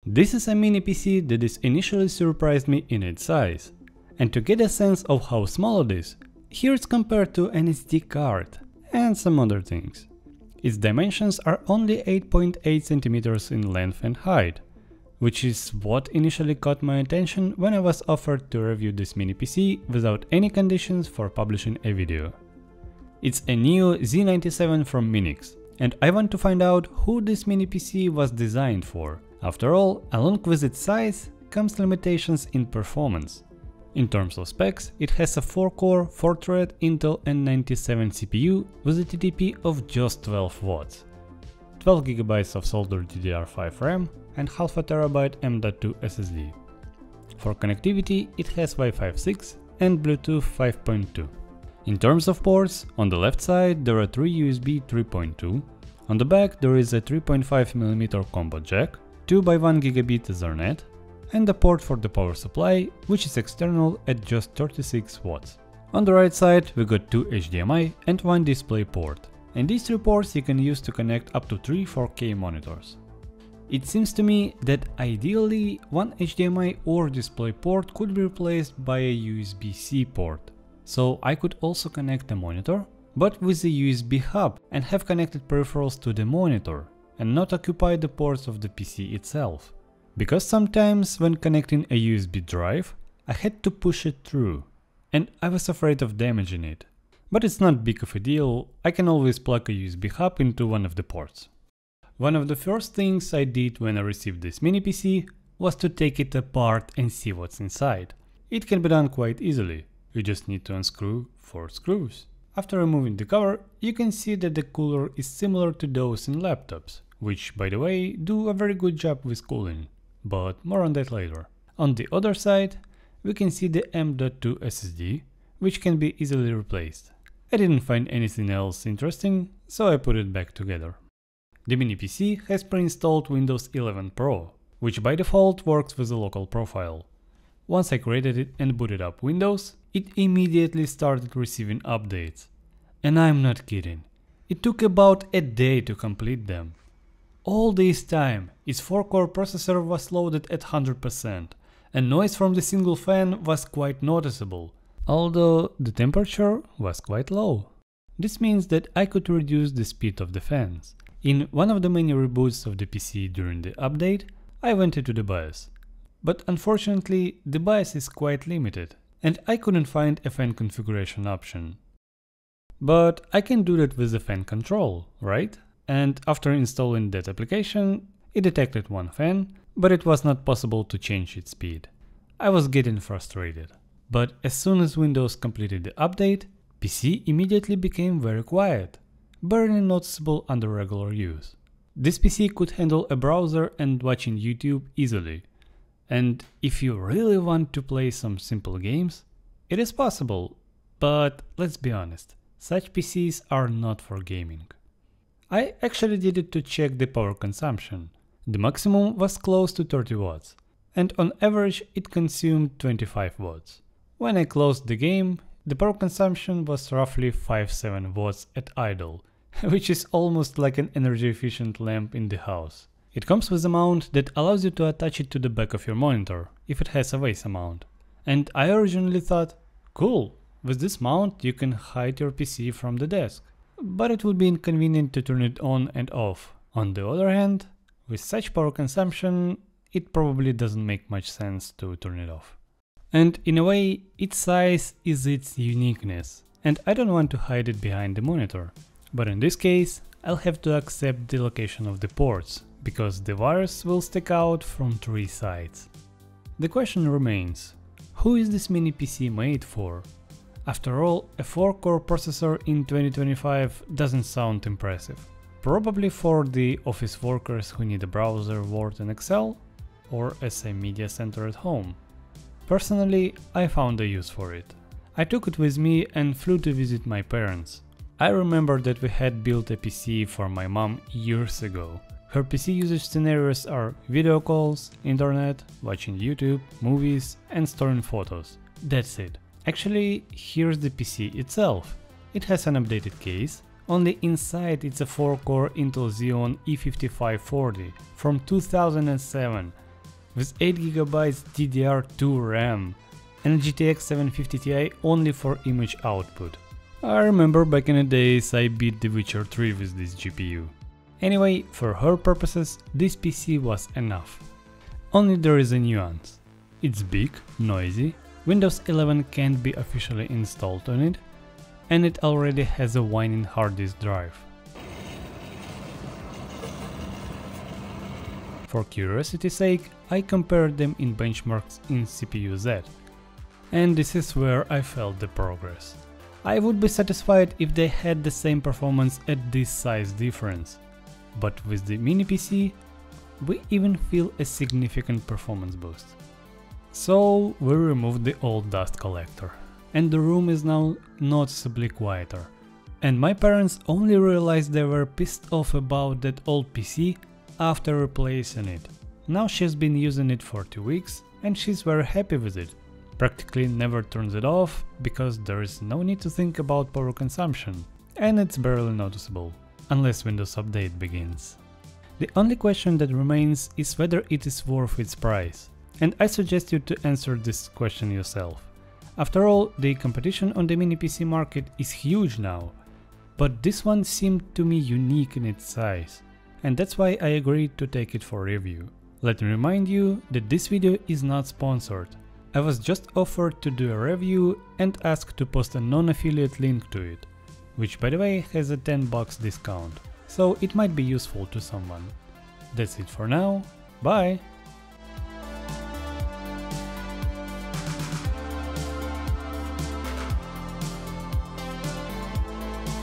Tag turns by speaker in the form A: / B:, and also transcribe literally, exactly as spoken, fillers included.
A: This is a mini P C that is initially surprised me in its size. And to get a sense of how small it is, here it's compared to an S D card and some other things. Its dimensions are only eight point eight centimeters in length and height, which is what initially caught my attention when I was offered to review this mini P C without any conditions for publishing a video. It's a Neo Z ninety-seven from MiniX, and I want to find out who this mini P C was designed for. After all, along with its size comes limitations in performance. In terms of specs, it has a four core, four thread Intel N ninety-seven C P U with a T D P of just twelve watts, twelve gigabytes of soldered D D R five RAM and half a terabyte M dot two S S D. For connectivity, it has Wi-Fi six and Bluetooth five point two. In terms of ports, on the left side there are three U S B three point two, on the back there is a three point five millimeter combo jack, two by one gigabit Ethernet, and a port for the power supply, which is external at just thirty-six watts. On the right side we got two H D M I and one display port, and these three ports you can use to connect up to three four K monitors. It seems to me that ideally one H D M I or display port could be replaced by a U S B C port, so I could also connect a monitor, but with a U S B hub and have connected peripherals to the monitor, and not occupy the ports of the P C itself. Because sometimes when connecting a U S B drive, I had to push it through, and I was afraid of damaging it. But it's not big of a deal, I can always plug a U S B hub into one of the ports. One of the first things I did when I received this mini P C was to take it apart and see what's inside. It can be done quite easily, you just need to unscrew four screws. After removing the cover, you can see that the cooler is similar to those in laptops, which by the way do a very good job with cooling, but more on that later. On the other side, we can see the M dot two S S D, which can be easily replaced. I didn't find anything else interesting, so I put it back together. The mini P C has pre-installed Windows eleven Pro, which by default works with a local profile. Once I created it and booted up Windows, it immediately started receiving updates. And I'm not kidding, it took about a day to complete them. All this time, its four core processor was loaded at one hundred percent, and noise from the single fan was quite noticeable, although the temperature was quite low. This means that I could reduce the speed of the fans. In one of the many reboots of the P C during the update, I went into the BIOS. But unfortunately, the BIOS is quite limited, and I couldn't find a fan configuration option. But I can do that with the fan control, right? And after installing that application, it detected one fan, but it was not possible to change its speed. I was getting frustrated. But as soon as Windows completed the update, P C immediately became very quiet, barely noticeable under regular use. This P C could handle a browser and watching YouTube easily. And if you really want to play some simple games, it is possible, but let's be honest, such P Cs are not for gaming. I actually did it to check the power consumption. The maximum was close to thirty watts, and on average it consumed twenty-five watts. When I closed the game, the power consumption was roughly five to seven watts at idle, which is almost like an energy efficient lamp in the house. It comes with a mount that allows you to attach it to the back of your monitor, if it has a VESA mount. And I originally thought, cool, with this mount you can hide your P C from the desk. But it would be inconvenient to turn it on and off. On the other hand, with such power consumption, it probably doesn't make much sense to turn it off. And in a way, its size is its uniqueness, and I don't want to hide it behind the monitor. But in this case, I'll have to accept the location of the ports, because the wires will stick out from three sides. The question remains, who is this mini P C made for? After all, a four core processor in twenty twenty-five doesn't sound impressive. Probably for the office workers who need a browser, Word and Excel, or as a media center at home. Personally, I found a use for it. I took it with me and flew to visit my parents. I remember that we had built a P C for my mom years ago. Her P C usage scenarios are video calls, internet, watching YouTube, movies and storing photos. That's it. Actually, here's the P C itself. It has an updated case, only inside it's a four core Intel Xeon E fifty-five forty from two thousand seven, with eight gigabytes D D R two RAM and a G T X seven fifty Ti only for image output. I remember back in the days I beat The Witcher three with this G P U. Anyway, for her purposes, this P C was enough. Only there is a nuance. It's big, noisy, Windows eleven can't be officially installed on it, and it already has a whining hard disk drive. For curiosity's sake, I compared them in benchmarks in C P U Z, and this is where I felt the progress. I would be satisfied if they had the same performance at this size difference, but with the mini P C, we even feel a significant performance boost. So we removed the old dust collector, and the room is now noticeably quieter. And my parents only realized they were pissed off about that old P C after replacing it. Now she's been using it for two weeks and she's very happy with it. Practically never turns it off because there is no need to think about power consumption, and it's barely noticeable, unless Windows Update begins. The only question that remains is whether it is worth its price, and I suggest you to answer this question yourself. After all, the competition on the mini P C market is huge now, but this one seemed to me unique in its size, and that's why I agreed to take it for review. Let me remind you that this video is not sponsored. I was just offered to do a review and asked to post a non-affiliate link to it, which by the way has a ten bucks discount, so it might be useful to someone. That's it for now, bye!